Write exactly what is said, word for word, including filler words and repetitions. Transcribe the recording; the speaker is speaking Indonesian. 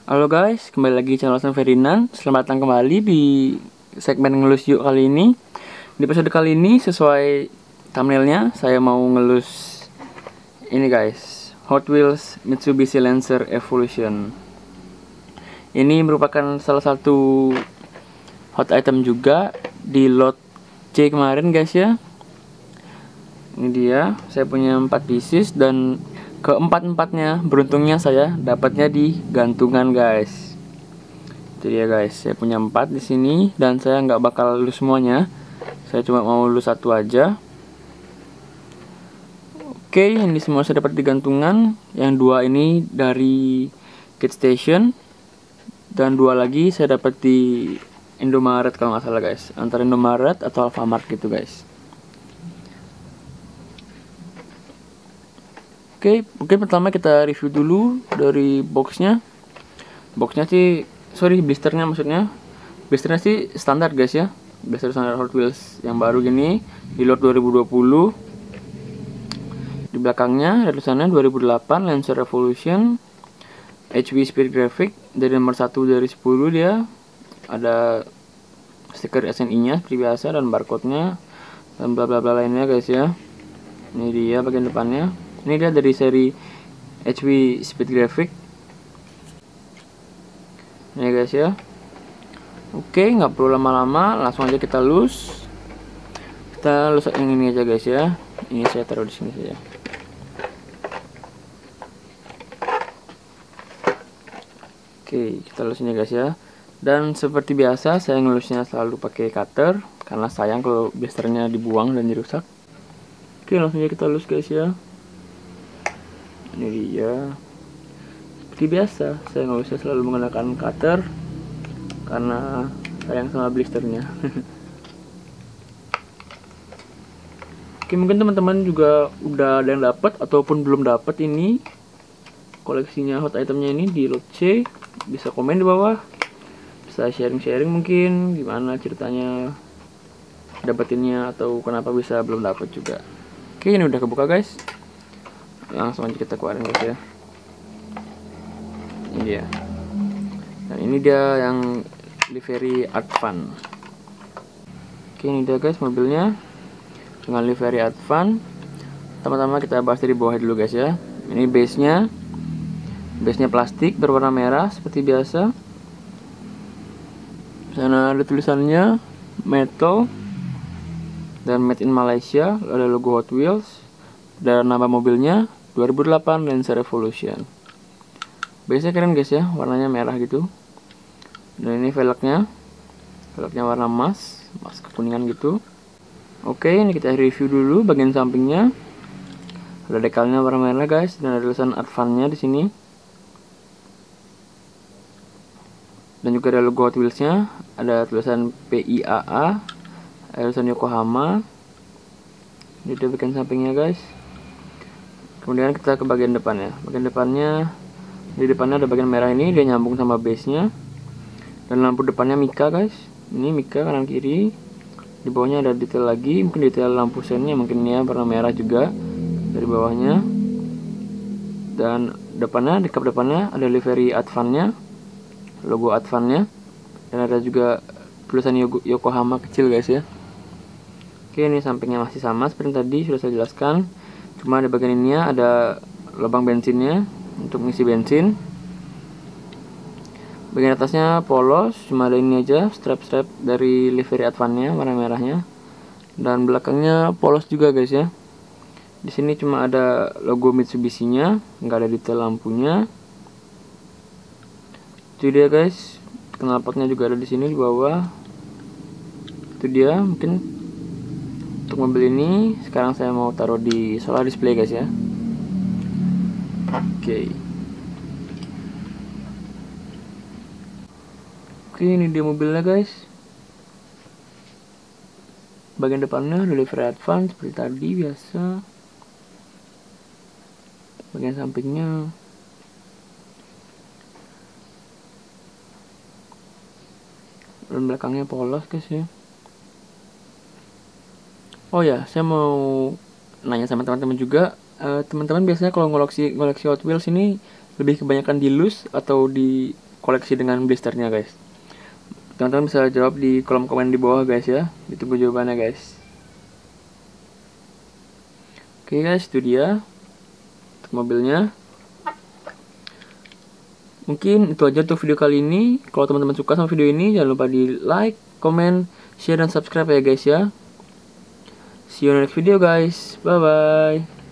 Halo guys, kembali lagi channel San Ferdinand. Selamat datang kembali di segmen ngelus yuk kali ini. Di episode kali ini sesuai thumbnailnya, saya mau ngelus ini guys, Hot Wheels Mitsubishi Lancer Evolution. Ini merupakan salah satu hot item juga di lot C kemarin guys ya. Ini dia, saya punya empat pieces dan keempat-empatnya beruntungnya saya dapatnya di gantungan guys. Itu dia guys, saya punya empat di sini dan saya nggak bakal lulus semuanya. Saya cuma mau lulus satu aja. Oke, ini semua saya dapat di gantungan. Yang dua ini dari Kit Station dan dua lagi saya dapat di Indomaret kalau nggak salah guys, antara Indomaret atau Alfamart gitu guys. Oke, mungkin pertama kita review dulu dari boxnya. Boxnya sih, sorry blisternya maksudnya. Blisternya sih standar guys ya. Blister standar Hot Wheels yang baru gini di lot dua ribu dua puluh. Di belakangnya ada tulisannya dua ribu delapan Lancer Evolution H W Speed Graphic dari nomor satu dari sepuluh dia. Ada stiker S N I-nya seperti biasa dan barcode-nya dan bla bla bla lainnya guys ya. Ini dia bagian depannya. Ini dia dari seri H W Speed Graphic. Ini guys ya. Oke, nggak perlu lama-lama, langsung aja kita lus. Kita lus yang ini aja guys ya. Ini saya taruh di sini saja. Oke, kita lus ini guys ya. Dan seperti biasa, saya ngelusnya selalu pakai cutter karena sayang kalau blisternya dibuang dan dirusak. Oke, langsung aja kita lus guys ya. Ini dia. Seperti biasa, saya nggak usah selalu menggunakan cutter karena sayang sama blisternya. Oke, mungkin teman-teman juga udah ada yang dapat ataupun belum dapat ini koleksinya hot itemnya ini di lot C. Bisa komen di bawah, bisa sharing-sharing mungkin gimana ceritanya dapetinnya atau kenapa bisa belum dapat juga. Oke, ini udah kebuka guys. Langsung aja kita keluarin guys ya. Ini dia. Dan ini dia yang livery Art Fun. Oke, ini dia guys mobilnya dengan livery Art Fun. Pertama-tama kita bahas dari bawah dulu guys ya. Ini base nya base nya plastik berwarna merah seperti biasa. Sana ada tulisannya metal dan made in Malaysia, ada logo Hot Wheels dan nama mobilnya dua ribu delapan Lancer Evolution. Biasanya keren guys ya, warnanya merah gitu. Dan ini velgnya, velgnya warna emas, emas kekuningan gitu. Oke, ini kita review dulu bagian sampingnya. Ada dekalnya warna merah guys, dan ada tulisan Art Fun-nya di sini. Dan juga ada logo Hot Wheels-nya, ada tulisan P I A A, ada tulisan Yokohama. Ini dia bagian sampingnya guys. Kemudian kita ke bagian depannya. Bagian depannya, di depannya ada bagian merah ini, dia nyambung sama base-nya. Dan lampu depannya Mika guys. Ini Mika kanan kiri. Di bawahnya ada detail lagi, mungkin detail lampu sennya mungkin ya warna merah juga dari bawahnya. Dan depannya, di kap depannya ada livery Art Fun-nya, logo Art Fun-nya. Dan ada juga tulisan Yokohama kecil guys ya. Oke, ini sampingnya masih sama seperti tadi sudah saya jelaskan. Cuma di bagian ini ada lubang bensinnya untuk mengisi bensin. Bagian atasnya polos, cuma ada ini aja strap-strap dari livery Art Fun-nya warna merahnya. Dan belakangnya polos juga guys ya. Di sini cuma ada logo Mitsubishi-nya, nggak ada detail lampunya. Itu dia guys. Knalpotnya juga ada di sini di bawah. Itu dia mungkin. Untuk mobil ini sekarang saya mau taruh di solar display guys ya. Oke. Oke, ini dia mobilnya guys. Bagian depannya ada livery Art Fun seperti tadi biasa. Bagian sampingnya dan belakangnya polos guys ya. Oh ya, saya mau nanya sama teman-teman juga. Uh, teman-teman biasanya kalau ngoleksi ngoleksi Hot Wheels ini lebih kebanyakan di loose atau di koleksi dengan blisternya guys. Teman-teman bisa jawab di kolom komen di bawah guys ya. Ditunggu jawabannya guys. Oke guys, itu dia mobilnya. Mungkin itu aja untuk video kali ini. Kalau teman-teman suka sama video ini, jangan lupa di like, comment, share, dan subscribe ya guys ya. See you in the next video guys. Bye bye.